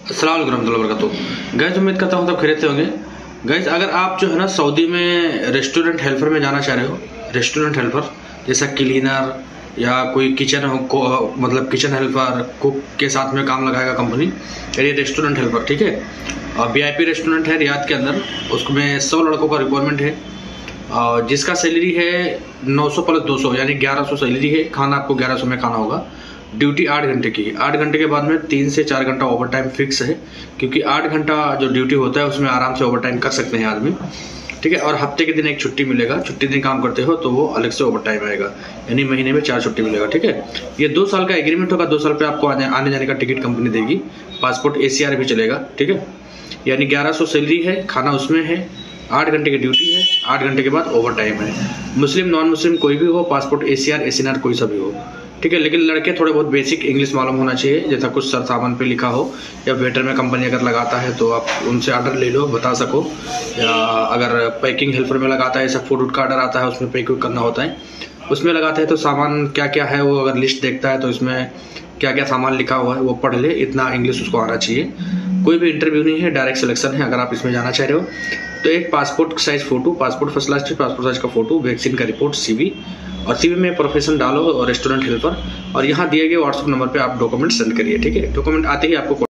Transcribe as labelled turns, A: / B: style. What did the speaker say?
A: अस्सलाम वालेकुम रहमतुल्लाहि व बरकातुहू। गाइस उम्मीद करता हूँ सब खैरियत से होंगे। गाइस अगर आप जो है ना सऊदी में रेस्टोरेंट हेल्पर में जाना चाह रहे हो, रेस्टोरेंट हेल्पर जैसा क्लीनर या कोई किचन हो, मतलब किचन हेल्पर, कुक के साथ में काम लगाएगा कंपनी, ये रेस्टोरेंट हेल्पर, ठीक है। और VIP रेस्टोरेंट है रियाद के अंदर, उसमें 100 लड़कों का रिक्वायरमेंट है और जिसका सैलरी है 900 प्लस 200 यानी 1100 सैलरी है। खाना आपको 1100 में खाना होगा। ड्यूटी 8 घंटे की, 8 घंटे के बाद में 3 से 4 घंटा ओवर टाइम फिक्स है, क्योंकि 8 घंटा जो ड्यूटी होता है उसमें आराम से ओवर टाइम कर सकते हैं आदमी, ठीक है। और हफ्ते के दिन एक छुट्टी मिलेगा, छुट्टी दिन काम करते हो तो वो अलग से ओवर टाइम आएगा, यानी महीने में 4 छुट्टी मिलेगा, ठीक है। ये 2 साल का एग्रीमेंट होगा, 2 साल पे आपको आने जाने का टिकट कंपनी देगी, पासपोर्ट ACR भी चलेगा, ठीक है। यानी 1100 सैलरी है, खाना उसमें है, 8 घंटे की ड्यूटी है, 8 घंटे के बाद ओवर टाइम है। मुस्लिम नॉन मुस्लिम कोई भी हो, पासपोर्ट ACR SNR कोई सा भी हो, ठीक है। लेकिन लड़के थोड़े बहुत बेसिक इंग्लिश मालूम होना चाहिए, जैसा कुछ सर सामान पे लिखा हो, या वेटर में कंपनी अगर लगाता है तो आप उनसे ऑर्डर ले लो, बता सको। या अगर पैकिंग हेल्पर में लगाता है, ऐसा फूड का ऑर्डर आता है उसमें पैक करना होता है, उसमें लगाते हैं तो सामान क्या क्या है वो अगर लिस्ट देखता है तो इसमें क्या क्या सामान लिखा हुआ है वो पढ़ ले, इतना इंग्लिश उसको आना चाहिए। कोई भी इंटरव्यू नहीं है, डायरेक्ट सिलेक्शन है। अगर आप इसमें जाना चाह रहे हो तो एक passport size photo, passport first class passport size का फोटो, वैक्सीन का रिपोर्ट, CV, और CV में प्रोफेशन डालो और रेस्टोरेंट हेल्पर, और यहाँ दिए गए WhatsApp नंबर पे आप डॉक्यूमेंट सेंड करिए, ठीक है। डॉक्यूमेंट आते ही आपको